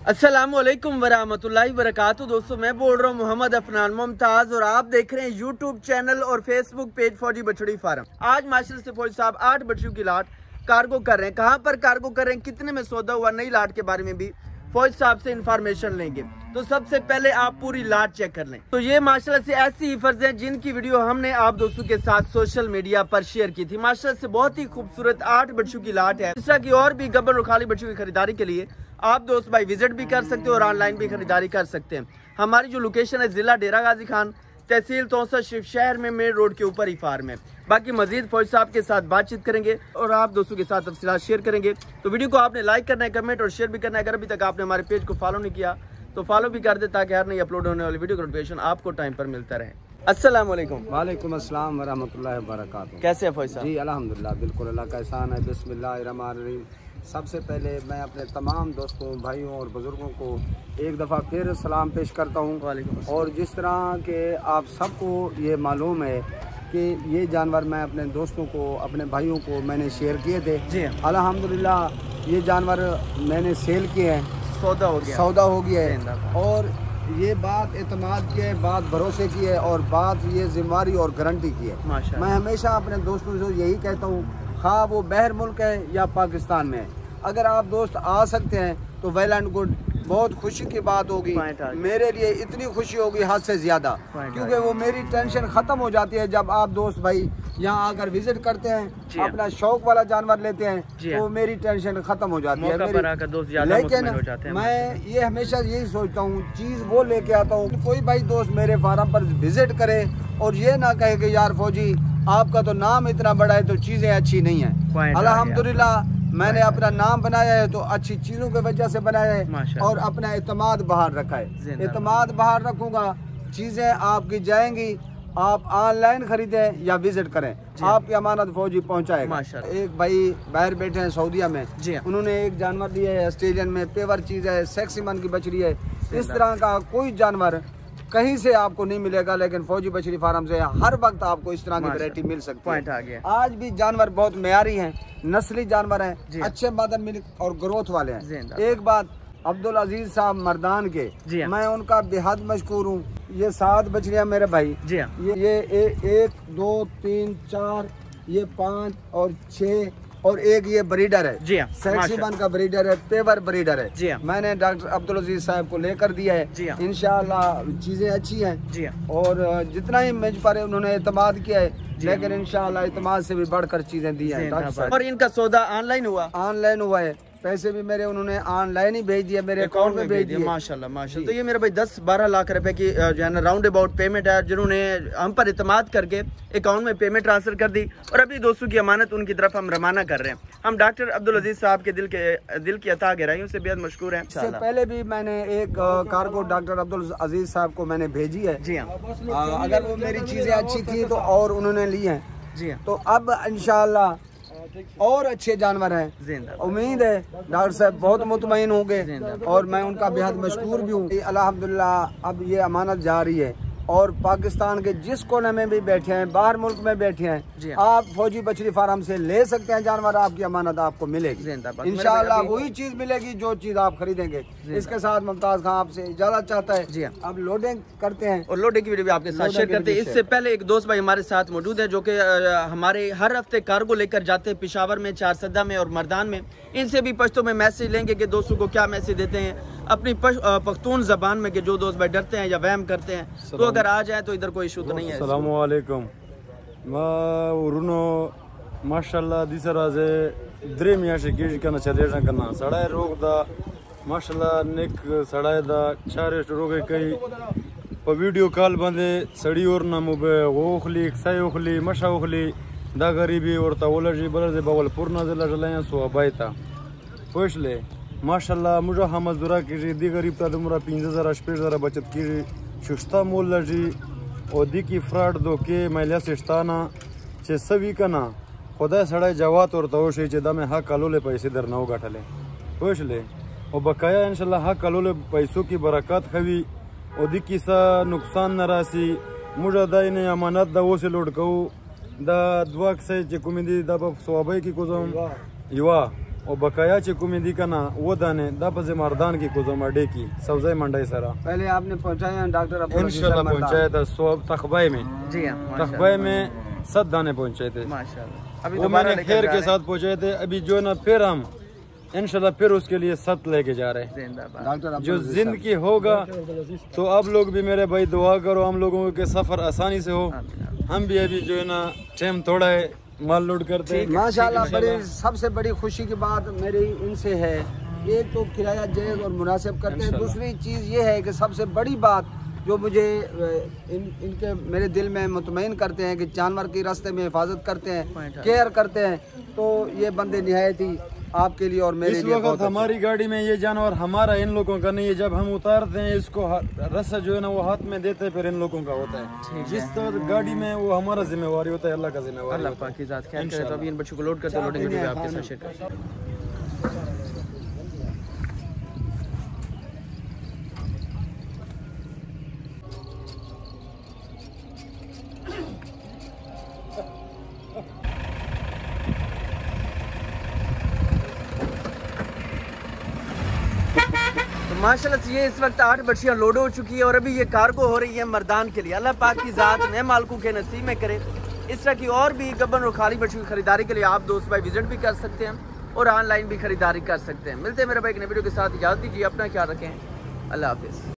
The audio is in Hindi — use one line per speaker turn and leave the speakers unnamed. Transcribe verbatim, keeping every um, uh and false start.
अस्सलामुअलैकुम वरहमतुल्लाहि वबरकातुहू। दोस्तों मैं बोल रहा हूँ मोहम्मद अफनान मुमताज और आप देख रहे हैं यूट्यूब चैनल और Facebook page Fauji Bachhdi farm. आज माशाल्लाह से फौजी साहब आठ बछड़ियों की लाट कार्गो कर रहे हैं। कहाँ पर कार्गो कर रहे हैं, कितने में सौदा हुआ, नई लाट के बारे में भी फौजी साहब से इंफॉर्मेशन लेंगे। तो सबसे पहले आप पूरी लाट चेक कर लें। तो ये माशाल्लाह से ऐसी हीफर्स हैं जिनकी वीडियो हमने आप दोस्तों के साथ सोशल मीडिया पर शेयर की थी। माशाल्लाह से बहुत ही खूबसूरत आठ बछड़ियों की लाट है। इस तरह की और भी गब्बर और खाली बछड़ियों की खरीदारी के लिए आप दोस्त भाई विजिट भी कर सकते हो और ऑनलाइन भी खरीदारी कर सकते हैं। हमारी जो लोकेशन है जिला डेरा गाजी खान, तहसील तौसा, शिव शहर में मेन रोड के ऊपर ही फार्म है। बाकी मजीद फौज साहब के साथ बातचीत करेंगे और आप दोस्तों के साथ तफसीलात शेयर करेंगे। तो वीडियो को आपने लाइक करना है, कमेंट और शेयर भी करना है। अगर अभी तक आपने हमारे पेज को फॉलो नहीं किया तो फॉलो भी कर दे ताकि हर नई अपलोड होने वाली वीडियो का नोटिफिकेशन आपको टाइम पर मिलता रहे। अस्सलाम वालेकुम।
वालेकुम अस्सलाम वरहमतुल्लाहि वबरकातुहू।
कैसे है फौज साहब?
जी अल्हम्दुलिल्लाह, बिल्कुल अल्लाह का एहसान है। बिस्मिल्लाहिर्रहमानिर्रहीम। सबसे पहले मैं अपने तमाम दोस्तों, भाइयों और बुजुर्गों को एक दफ़ा फिर सलाम पेश करता हूँ। और जिस तरह के आप सबको ये मालूम है कि ये जानवर मैं अपने दोस्तों को, अपने भाइयों को मैंने शेयर किए थे। जी अल्हम्दुलिल्लाह ये जानवर मैंने सेल किए हैं, सौदा हो गया सौदा हो गया है। और ये बात एतमाद की है, बात भरोसे की है और बात ये जिम्मेवारी और गारंटी की है। मैं हमेशा अपने दोस्तों से यही कहता हूँ, खा वो बाहर मुल्क है या पाकिस्तान में है, अगर आप दोस्त आ सकते हैं तो वेल एंड गुड, बहुत खुशी की बात होगी। मेरे लिए इतनी खुशी होगी हद से ज्यादा, क्योंकि वो मेरी टेंशन खत्म हो जाती है जब आप दोस्त भाई यहाँ आकर विजिट करते हैं, अपना शौक वाला जानवर लेते हैं, तो मेरी टेंशन खत्म हो जाती है मेरी। लेकिन मैं ये हमेशा यही सोचता हूँ, चीज वो लेके आता हूँ, कोई भाई दोस्त मेरे फार्म पर विजिट करे और ये ना कहे कि यार फौजी आपका तो नाम इतना बड़ा है तो चीजें अच्छी नहीं है। अल्हम्दुलिल्लाह मैंने अपना नाम बनाया है तो अच्छी चीजों की वजह से बनाया है और अपना एतमाद बाहर रखा है। एतमाद बाहर रखूंगा, चीजें आपकी जाएंगी। आप ऑनलाइन खरीदें या विजिट करें, आपकी अमानत फौजी पहुंचाएगा। एक भाई बाहर बैठे हैं सऊदीया में, उन्होंने एक जानवर लिया है ऑस्ट्रेलियन में, पेवर चीज है, सेक्सीमन की बछड़ी है। इस तरह का कोई जानवर कहीं से आपको नहीं मिलेगा, लेकिन फौजी बछड़ी फार्म से हर वक्त आपको इस तरह की वैरायटी मिल सकती है। आज भी जानवर बहुत मेयारी हैं, नस्ली जानवर हैं, अच्छे मदन मिल्क और ग्रोथ वाले हैं। एक बात अब्दुल अजीज साहब मर्दान के, मैं उनका बेहद मशकूर हूँ। ये सात बछड़ियाँ मेरे भाई, ये ये ए, एक दो तीन चार, ये पाँच और छः और एक ये ब्रीडर है, जी सेक्सीमन का ब्रीडर है, पेवर ब्रीडर है। जी मैंने डॉक्टर अब्दुल अजीज साहब को लेकर दिया है। इंशाल्लाह चीजें अच्छी हैं जी, और जितना ही मेज पर उन्होंने एतमाद किया है, लेकिन इंशाल्लाह एतमाद से भी बढ़कर चीजें दी हैं।
और इनका सौदा ऑनलाइन हुआ?
ऑनलाइन हुआ है, पैसे भी मेरे उन्होंने ऑनलाइन ही भेज दिया, मेरे अकाउंट में भेज दिया।
माशाल्लाह माशाल्लाह। तो ये मेरा भाई दस बारह लाख रुपए की जो है ना राउंड अबाउट पेमेंट है, जिन्होंने हम पर इतमाद करके अकाउंट में पेमेंट ट्रांसफर कर दी और अभी दोस्तों की अमानत उनकी तरफ हम रवाना कर रहे हैं। हम डॉक्टर अब्दुल अजीज साहब के दिल के दिल की अता गहराइयों से बेहद मशकूर हैं।
इससे पहले भी मैंने एक कार्गो डॉक्टर अब्दुल अजीज साहब को मैंने भेजी है। जी हाँ, अगर वो मेरी चीजें अच्छी थी तो और उन्होंने ली है। जी तो अब इंशाल्लाह और अच्छे जानवर हैं। उम्मीद है डॉक्टर साहब बहुत मुतमईन होंगे और मैं उनका बेहद मशकूर भी हूँ। अल्हम्दुलिल्लाह अब ये अमानत जा रही है और पाकिस्तान के जिस कोने में भी बैठे हैं, बाहर मुल्क में बैठे हैं, आप फौजी बछड़ी फार्म से ले सकते हैं जानवर, आपकी अमानत आपको मिलेगी इंशाल्लाह। वही चीज मिलेगी जो चीज आप खरीदेंगे। इसके साथ मुमताज खान आपसे इजाजत चाहता है। जी अब लोडिंग करते हैं और
लोडिंग की वीडियो भी आपके साथ शेयर करते हैं। इससे पहले एक दोस्त भाई हमारे साथ मौजूद है जो कि हमारे हर हफ्ते कार्गो लेकर जाते हैं पेशावर में, चारसदा में और मर्दान में। इनसे भी पश्तो में मैसेज लेंगे कि दोस्तों को क्या मैसेज देते हैं अपनी पख्तून जबान में, कि जो दोस्त भाई डरते हैं या वहम करते हैं, तो अगर आ जाए तो इधर कोई इशू तो नहीं है।
अस्सलाम वालेकुम। मैं रुनो माशाल्लाह दिसरा जे द्रे मिया से गिज करना चले करना सड़ाए रोग दा माशाल्लाह निक सड़ाए दा चारे रोगे कई पर वीडियो कॉल बंदे सड़ी और ना मुबे ओखली साई ओखली मशा ओखली दा गरीबी और तावलजी बलजे बावल पूर्णा जिला जलाया सो बायता पोछले माशाल्लाह मुझे हम मजदूरा की दी गरीब ता मुरा तीन हजार पेश जरा बचत की शुस्ता मोल लजी और दी की फ्रॉड दो के मैलिया सिस्ताना चे सभी कना खुदा सड़ाई जवात और तोशे चे दमे हा कालोले पैसे दर नौ गाठले पोछले और बकाया इंशाल्लाह हा कालोले पैसों की बरकत खवी और दी की सा नुकसान न रासी मुझे दाई ने अमानत दा वो से लोड कहू दा दुआक से चे कुमिंदी दा स्वाभाविक की कोजम युवा और बकाया चे कुमिदी का ना वो दाने दपजे मर्दान की कुजो मडे की सब्जे मंडाई सरा
पहले आपने पहुंचाया डॉक्टर
इंशाल्लाह पहुंचाया था सो तखबाई में
जी हाँ
तखबाई में सत दाने पहुंचाए थे
माशाल्लाह। अभी
वो
दोबारा
मैंने
लेकर
खैर
जा
के
रहे
साथ पहुंचाए थे। अभी जो ना फिर हम इंशाल्लाह फिर उसके लिए सत लेके जा रहे हैं।
हैं। जिंदाबाद।
डॉक्टर
जो जिंदगी होगा तो आप लोग भी मेरे भाई दुआ करो हम लोगों के सफर आसानी से हो। हम भी अभी जो है ना टाइम थोड़ा है माल लोड करते हैं।
माशाल्लाह बड़ी सबसे बड़ी खुशी की बात मेरी इनसे है, एक तो किराया जायज़ और मुनासिब करते हैं। दूसरी चीज़ ये है कि सबसे बड़ी बात जो मुझे इन इनके मेरे दिल में मुतमईन करते हैं कि जानवर की रास्ते में हिफाजत करते हैं, केयर करते हैं, तो ये बंदे निहायत ही आपके लिए और मेरे
इस
लिए
वक्त हमारी गाड़ी में ये जानवर हमारा इन लोगों का नहीं है। जब हम उतारते हैं इसको रस्सा जो है ना वो हाथ में देते हैं फिर इन लोगों का होता है। जिस तरह गाड़ी में वो हमारा जिम्मेवारी होता है, अल्लाह का जिम्मेवारी
अल्लाह पाक की जात खैर करे। तो अभी इन बच्चों को लोड करते हैं, लोडिंग वीडियो आपके साथ शेयर करते हैं। माशाल्लाह से ये इस वक्त आठ बच्चियां लोड हो चुकी है और अभी ये कार्गो हो रही है मर्दान के लिए। अल्लाह पाक की जात नए मालकों के नसीब में करे। इस तरह की और भी गब्बन और खाली बच्चियों की खरीदारी के लिए आप दोस्त भाई विजिट भी कर सकते हैं और ऑनलाइन भी खरीदारी कर सकते हैं। मिलते हैं मेरे भाई एक नए वीडियो के साथ। इजाज़त दीजिए, अपना ख्याल रखें, अल्लाह हाफिज़।